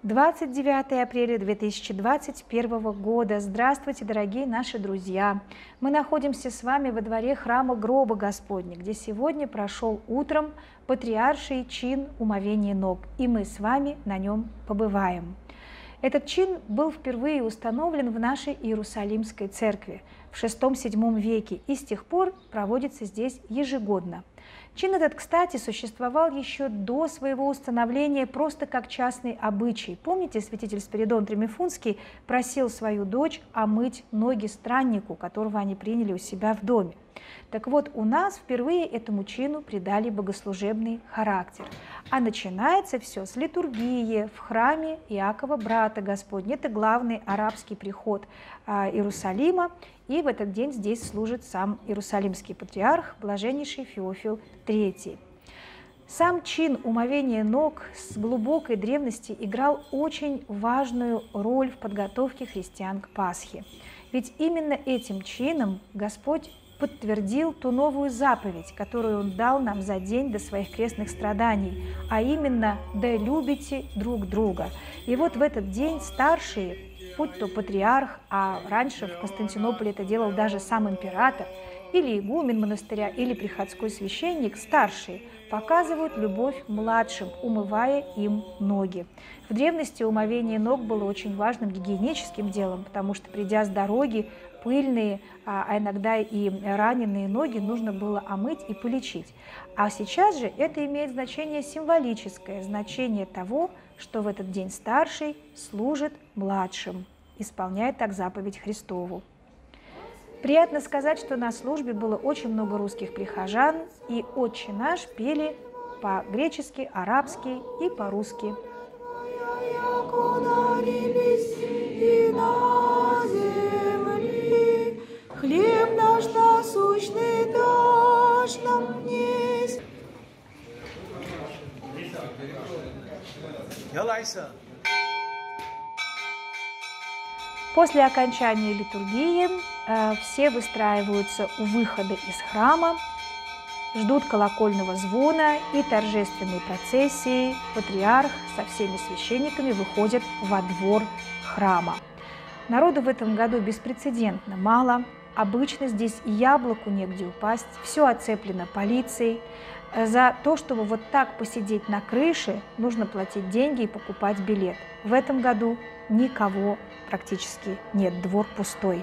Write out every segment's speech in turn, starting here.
29 апреля 2021 года. Здравствуйте, дорогие наши друзья! Мы находимся с вами во дворе храма Гроба Господня, где сегодня прошел утром патриарший чин умовения ног, и мы с вами на нем побываем. Этот чин был впервые установлен в нашей Иерусалимской церкви в VI-VII веке и с тех пор проводится здесь ежегодно. Чин этот, кстати, существовал еще до своего установления просто как частный обычай. Помните, святитель Спиридон Тремифунский просил свою дочь омыть ноги страннику, которого они приняли у себя в доме. Так вот, у нас впервые этому чину придали богослужебный характер. А начинается все с литургии в храме Иакова Брата Господня. Это главный арабский приход Иерусалима. И в этот день здесь служит сам Иерусалимский патриарх, блаженнейший Феофил III. Сам чин умовения ног с глубокой древности играл очень важную роль в подготовке христиан к Пасхе. Ведь именно этим чином Господь подтвердил ту новую заповедь, которую Он дал нам за день до своих крестных страданий, а именно «да любите друг друга». И вот в этот день старшие, будь то патриарх, а раньше в Константинополе это делал даже сам император, или игумен монастыря, или приходской священник, старшие, показывают любовь младшим, умывая им ноги. В древности умовение ног было очень важным гигиеническим делом, потому что, придя с дороги, пыльные, а иногда и раненые ноги нужно было омыть и полечить. А сейчас же это имеет значение символическое, значение того, что в этот день старший служит младшим, исполняя так заповедь Христову. Приятно сказать, что на службе было очень много русских прихожан, и «Отче наш» пели по-гречески, арабски и по-русски. Хлеб наш насущный дашь нам днесь. После окончания литургии все выстраиваются у выхода из храма, ждут колокольного звона и торжественной процессии. Патриарх со всеми священниками выходит во двор храма. Народу в этом году беспрецедентно мало. Обычно здесь и яблоку негде упасть, все оцеплено полицией. За то, чтобы вот так посидеть на крыше, нужно платить деньги и покупать билет. В этом году никого практически нет, двор пустой.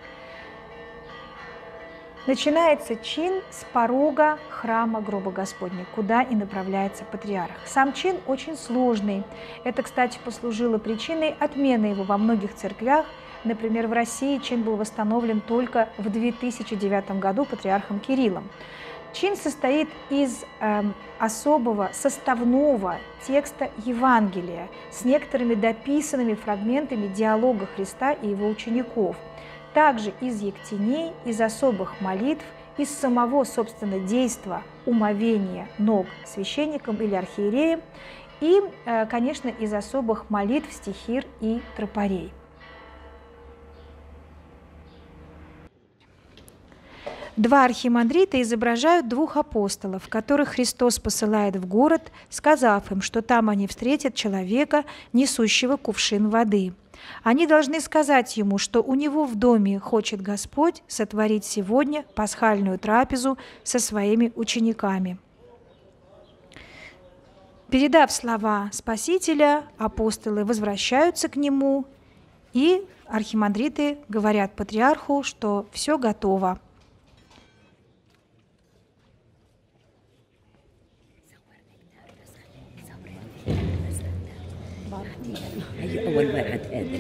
Начинается чин с порога храма Гроба Господня, куда и направляется патриарх. Сам чин очень сложный. Это, кстати, послужило причиной отмены его во многих церквях. Например, в России чин был восстановлен только в 2009 году патриархом Кириллом. Чин состоит из особого составного текста Евангелия с некоторыми дописанными фрагментами диалога Христа и его учеников. Также из ектеней, из особых молитв, из самого, собственно, действа умовения ног священникам или архиереям и, конечно, из особых молитв стихир и тропарей. Два архимандрита изображают двух апостолов, которых Христос посылает в город, сказав им, что там они встретят человека, несущего кувшин воды. Они должны сказать ему, что у него в доме хочет Господь сотворить сегодня пасхальную трапезу со своими учениками. Передав слова Спасителя, апостолы возвращаются к нему, и архимандриты говорят патриарху, что все готово. أول واحد هذا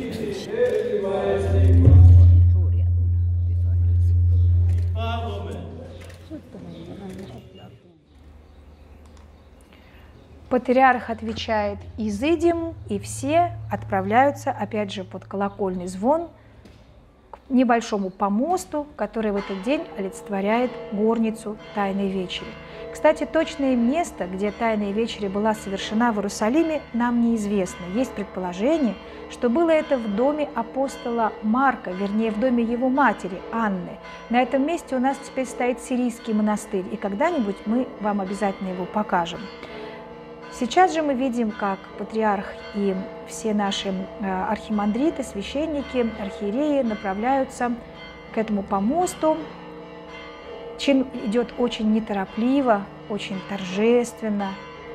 Патриарх отвечает «Изыдем», и все отправляются, опять же, под колокольный звон к небольшому помосту, который в этот день олицетворяет горницу Тайной Вечери. Кстати, точное место, где Тайная Вечеря была совершена в Иерусалиме, нам неизвестно. Есть предположение, что было это в доме апостола Марка, вернее, в доме его матери Анны. На этом месте у нас теперь стоит сирийский монастырь, и когда-нибудь мы вам обязательно его покажем. Сейчас же мы видим, как патриарх и все наши архимандриты, священники, архиереи направляются к этому помосту. Чин идет очень неторопливо, очень торжественно.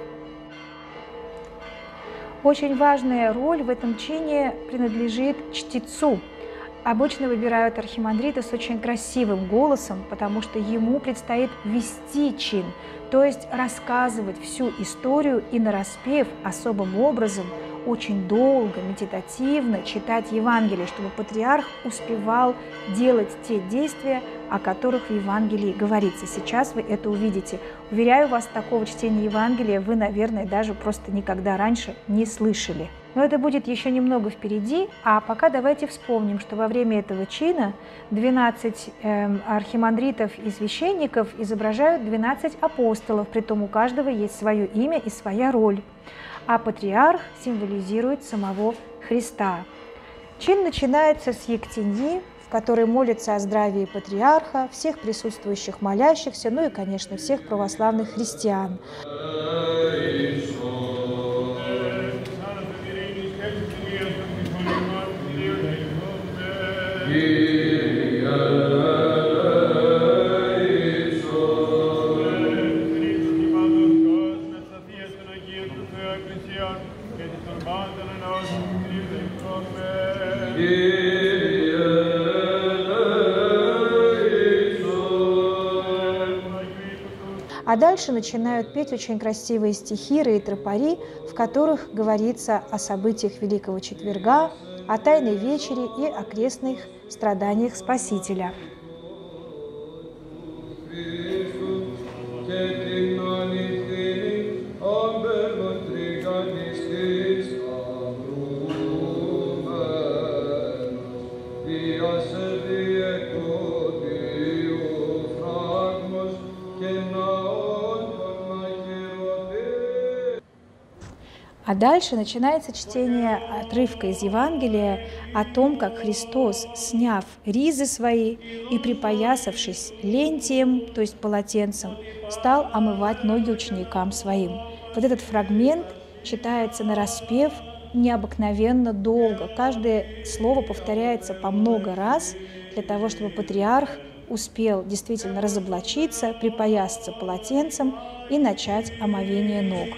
Очень важная роль в этом чине принадлежит чтецу. Обычно выбирают архимандрита с очень красивым голосом, потому что ему предстоит вести чин, то есть рассказывать всю историю и нараспев особым образом, очень долго, медитативно читать Евангелие, чтобы патриарх успевал делать те действия, о которых в Евангелии говорится. Сейчас вы это увидите. Уверяю вас, такого чтения Евангелия вы, наверное, даже просто никогда раньше не слышали. Но это будет еще немного впереди, а пока давайте вспомним, что во время этого чина 12 архимандритов и священников изображают 12 апостолов, притом у каждого есть свое имя и своя роль, а патриарх символизирует самого Христа. Чин начинается с Ектеньи, в которой молится о здравии патриарха, всех присутствующих молящихся, ну и, конечно, всех православных христиан. А дальше начинают петь очень красивые стихиры и тропари, в которых говорится о событиях Великого Четверга, о Тайной вечере и о крестных страданиях Спасителя. А дальше начинается чтение отрывка из Евангелия о том, как Христос, сняв ризы свои и припоясавшись лентием, то есть полотенцем, стал омывать ноги ученикам своим. Вот этот фрагмент читается нараспев необыкновенно долго. Каждое слово повторяется по много раз для того, чтобы патриарх успел действительно разоблачиться, припоясаться полотенцем и начать омовение ног.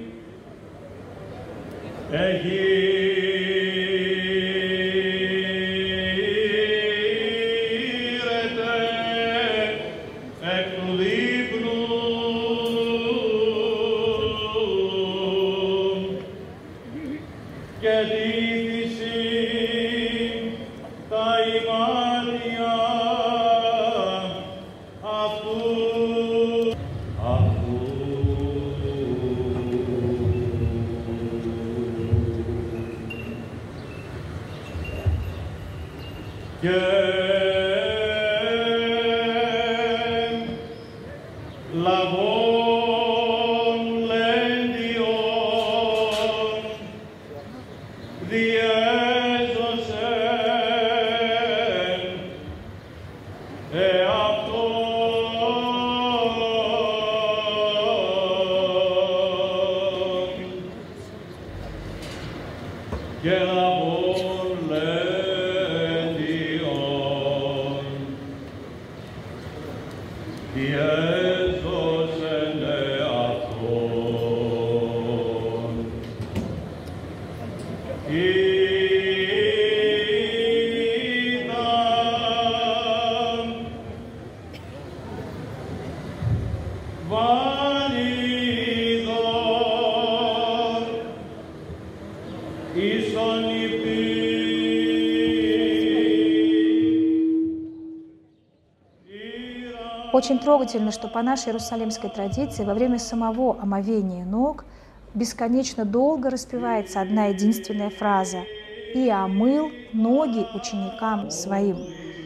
Очень трогательно, что по нашей иерусалимской традиции во время самого омовения ног бесконечно долго распевается одна единственная фраза «И омыл ноги ученикам своим».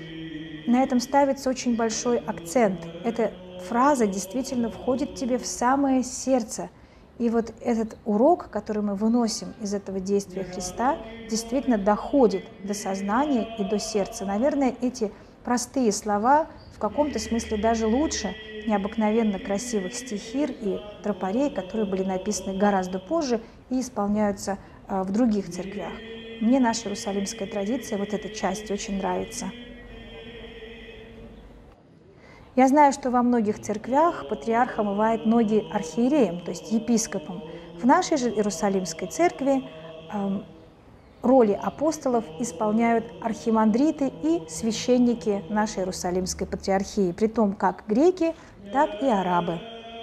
На этом ставится очень большой акцент. Эта фраза действительно входит тебе в самое сердце. И вот этот урок, который мы выносим из этого действия Христа, действительно доходит до сознания и до сердца. Наверное, эти простые слова в каком-то смысле даже лучше необыкновенно красивых стихир и тропарей, которые были написаны гораздо позже и исполняются в других церквях. Мне наша иерусалимская традиция, вот эта часть очень нравится. Я знаю, что во многих церквях патриарх омывает ноги архиереям, то есть епископам. В нашей же Иерусалимской церкви роли апостолов исполняют архимандриты и священники нашей Иерусалимской патриархии, притом как греки, так и арабы.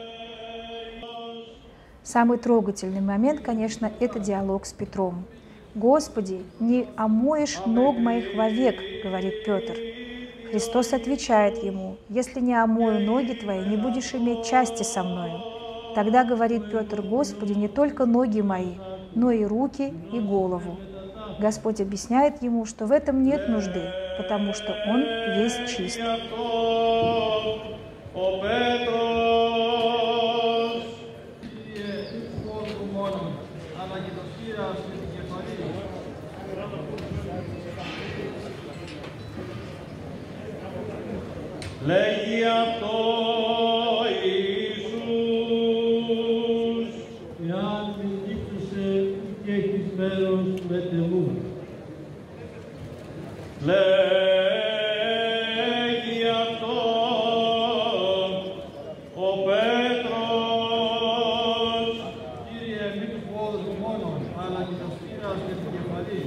Самый трогательный момент, конечно, это диалог с Петром. «Господи, не омоешь ног моих вовек», — говорит Петр. Христос отвечает ему: «Если не омою ноги твои, не будешь иметь части со мною». Тогда говорит Петр: «Господи, не только ноги мои, но и руки, и голову». Господь объясняет ему, что в этом нет нужды, потому что он весь чист. Λέγει αυτό Ιησούς, εάν μη δείξωσε και έχεις μέρος με τεμού. Λέγει αυτό ο Πέτρος, Κύριε, μη τους πόδους μου μόνον, αλλά και τα σφύρας και την κεφαλή.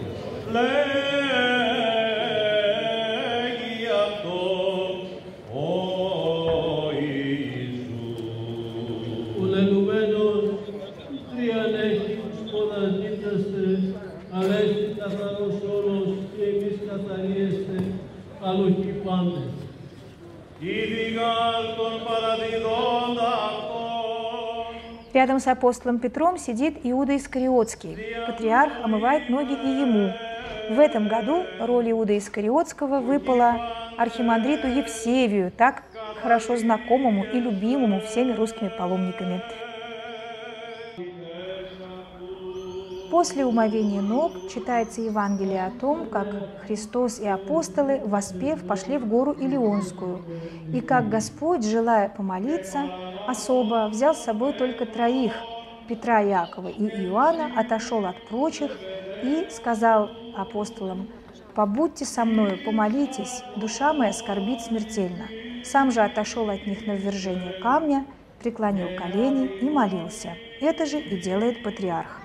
Рядом с апостолом Петром сидит Иуда Искариотский. Патриарх омывает ноги и ему. В этом году роль Иуда Искариотского выпала архимандриту Евсевию, так хорошо знакомому и любимому всеми русскими паломниками. После умовения ног читается Евангелие о том, как Христос и апостолы, воспев, пошли в гору Илионскую, и как Господь, желая помолиться, особо взял с собой только троих – Петра, Иакова и Иоанна, отошел от прочих и сказал апостолам: «Побудьте со мною, помолитесь, душа моя скорбит смертельно». Сам же отошел от них на ввержение камня, преклонил колени и молился. Это же и делает патриарх.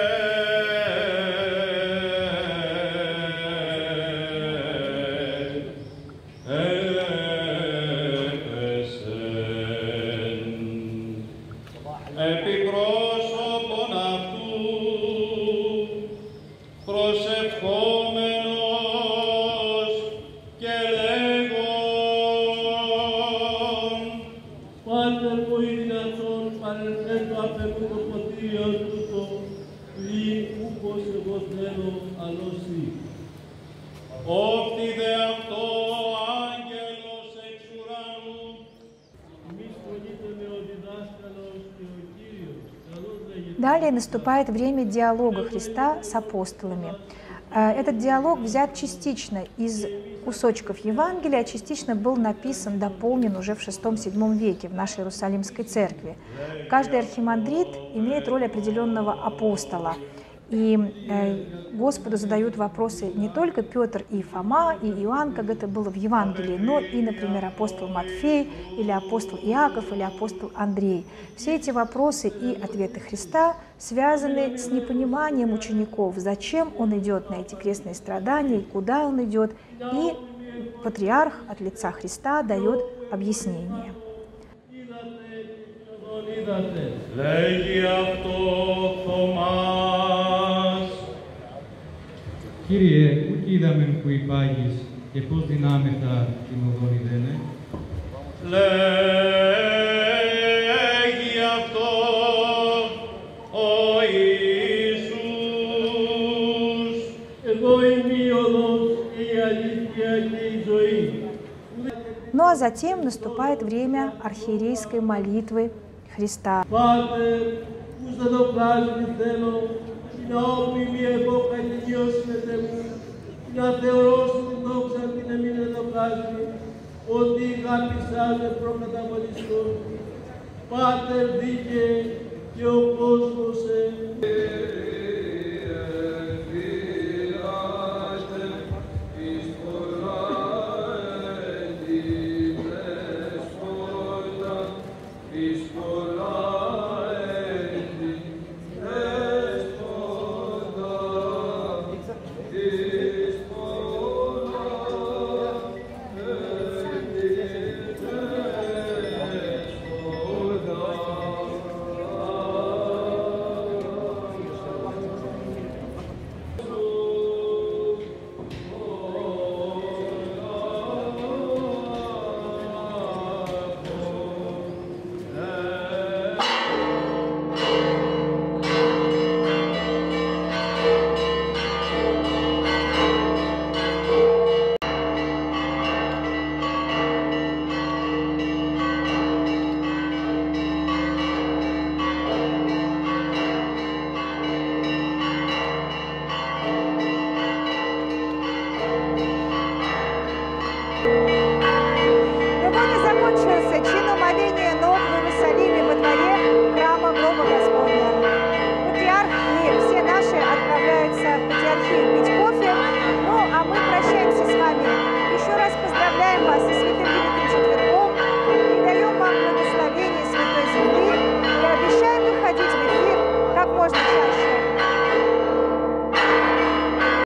Далее наступает время диалога Христа с апостолами. Этот диалог взят частично из кусочков Евангелия, а частично был написан, дополнен уже в VI-VII веке в нашей Иерусалимской церкви. Каждый архимандрит имеет роль определенного апостола. И Господу задают вопросы не только Петр и Фома, и Иоанн, как это было в Евангелии, но и, например, апостол Матфей, или апостол Иаков, или апостол Андрей. Все эти вопросы и ответы Христа связаны с непониманием учеников, зачем он идет на эти крестные страдания, и куда он идет. И патриарх от лица Христа дает объяснение. Λέγει αυτό Θωμάς. Κύριε, ουκ είδαμεν που υπάγεις και πώς δυνάμεθα την οδόν ιδένε. Λέγει αυτό ο Ιησούς. Εγώ είμαι η οδός και η αλήθεια και η ζωή. Ну а затем наступает время архиерейской молитвы Христа. Ότι η κάθε προκαταβολιστό, Πάτερ δίκαιε και ο κόσμος